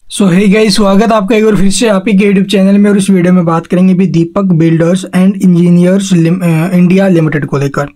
सो hey guys, स्वागत है आपका एक बार फिर से आप ही के यूट्यूब चैनल में। और इस वीडियो में बात करेंगे भी Deepak builders and engineers India limited को लेकर।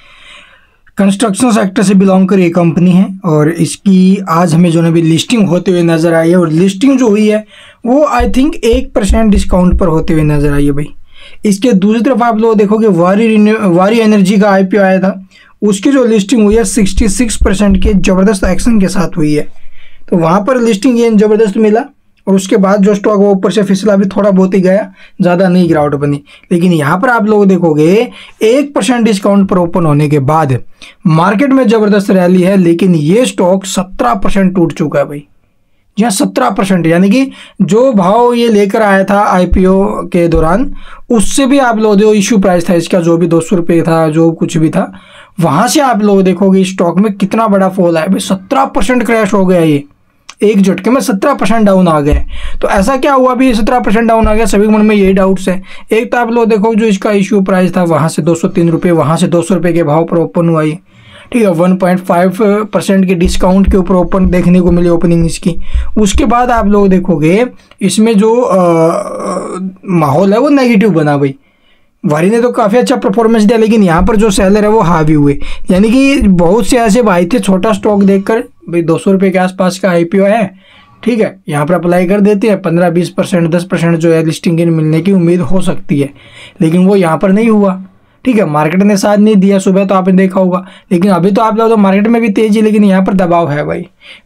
कंस्ट्रक्शन सेक्टर से बिलोंग कर ये कंपनी है और इसकी आज हमें जो है भी लिस्टिंग होते हुए नजर आई है। और लिस्टिंग जो हुई है वो आई थिंक 1% डिस्काउंट पर होते हुए नजर आई है भाई। इसके दूसरी तरफ आप लोग देखोगे वारी एनर्जी का IPO आया था, उसकी जो लिस्टिंग हुई है 66% के ज़बरदस्त एक्शन के साथ हुई है। तो वहाँ पर लिस्टिंग गेन ज़बरदस्त मिला और उसके बाद जो स्टॉक वो ऊपर से फिसला भी थोड़ा बहुत ही गया, ज़्यादा नहीं गिरावट बनी। लेकिन यहाँ पर आप लोग देखोगे 1% डिस्काउंट पर ओपन होने के बाद मार्केट में ज़बरदस्त रैली है, लेकिन ये स्टॉक 17% टूट चुका है भाई। जी हाँ, 17%, यानी कि जो भाव ये लेकर आया था IPO के दौरान उससे भी आप लोग जो इशू प्राइस था इसका, जो भी 200 रुपये था, जो कुछ भी था, वहाँ से आप लोग देखोगे स्टॉक में कितना बड़ा फॉल आया भाई। 17% क्रैश हो गया, ये एक झटके में 17% डाउन आ गए। तो ऐसा क्या हुआ भी 17% डाउन आ गया? सभी के मन में यही डाउट्स है। एक तो आप लोग देखो जो इसका इश्यू प्राइस था वहाँ से 203 रुपये, वहाँ से 200 रुपये के भाव पर ओपन हुआ ये, ठीक है। 1.5% के डिस्काउंट के ऊपर ओपन देखने को मिली ओपनिंग इसकी। उसके बाद आप लोग देखोगे इसमें जो माहौल है वो नेगेटिव बना भाई। वारी ने तो काफ़ी अच्छा परफॉर्मेंस दिया, लेकिन यहाँ पर जो सेलर है वो हावी हुए, यानी कि बहुत से ऐसे भाई थे छोटा स्टॉक देखकर भाई 200 रुपये के आसपास का IPO है, ठीक है, यहाँ पर अप्लाई कर देते हैं, 15-20% 10% जो है लिस्टिंग गेन मिलने की उम्मीद हो सकती है, लेकिन वो यहाँ पर नहीं हुआ, ठीक है। मार्केट ने साथ नहीं दिया, सुबह तो आपने देखा होगा, लेकिन अभी तो आप लोग तो मार्केट में भी तेजी, लेकिन यहाँ पर दबाव है भाई।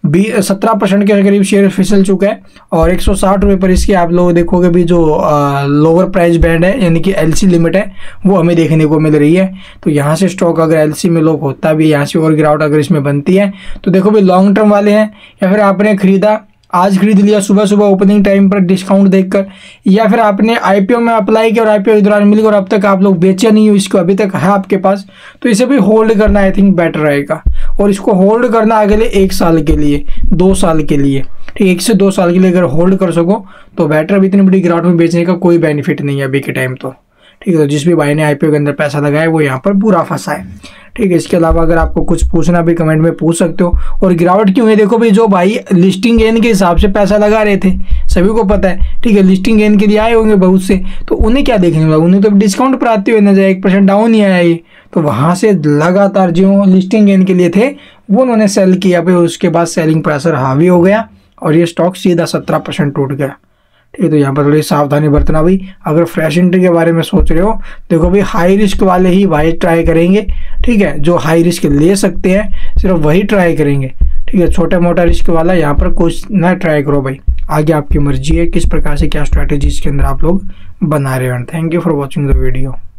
17% के करीब शेयर फिसल चुका है और 160 रुपये पर इसके आप लोग देखोगे भी जो लोअर प्राइस बैंड है, यानी कि LC लिमिट है, वो हमें देखने को मिल रही है। तो यहाँ से स्टॉक अगर LC में लोग होता भी, यहाँ से और गिरावट अगर इसमें बनती है तो देखो भी लॉन्ग टर्म वाले हैं, या फिर आपने खरीदा आज खरीद लिया सुबह सुबह ओपनिंग टाइम पर डिस्काउंट देखकर, या फिर आपने IPO में अप्लाई किया और IPO के दौरान मिली और अब तक आप लोग बेचे नहीं हो, इसको अभी तक है आपके पास, तो इसे भी होल्ड करना आई थिंक बेटर रहेगा। और इसको होल्ड करना अगले 1 साल के लिए, 2 साल के लिए, ठीक, 1 से 2 साल के लिए अगर होल्ड कर सको तो बेटर। अभी इतनी बड़ी गिरावट में बेचने का कोई बेनिफिट नहीं है अभी के टाइम तो, ठीक है। तो जिस भी भाई ने IPO के अंदर पैसा लगाया वो यहाँ पर पूरा फंसा है, ठीक है। इसके अलावा अगर आपको कुछ पूछना भी कमेंट में पूछ सकते हो। और गिरावट क्यों है देखो भाई, जो भाई लिस्टिंग गेन के हिसाब से पैसा लगा रहे थे सभी को पता है, ठीक है, लिस्टिंग गेन के लिए आए होंगे बहुत से, तो उन्हें क्या देखने लगा, उन्हें तो डिस्काउंट पर आते हुए नजर 1% डाउन ही आया ये। तो वहाँ से लगातार जो लिस्टिंग गेन के लिए थे वो उन्होंने सेल किया भाई, उसके बाद सेलिंग प्रेशर हावी हो गया और ये स्टॉक सीधा 17% टूट गया, ठीक है। तो यहाँ पर थोड़ी सावधानी बरतना भाई। अगर फ्रेश एंट्री के बारे में सोच रहे हो, देखो भाई हाई रिस्क वाले ही भाई ट्राई करेंगे, ठीक है, जो हाई रिस्क ले सकते हैं सिर्फ वही ट्राई करेंगे, ठीक है। छोटा मोटा रिस्क वाला यहाँ पर कुछ ना ट्राई करो भाई। आगे आपकी मर्जी है किस प्रकार से क्या स्ट्रैटेजी इसके अंदर आप लोग बना रहे हो। Thank you for watching the video.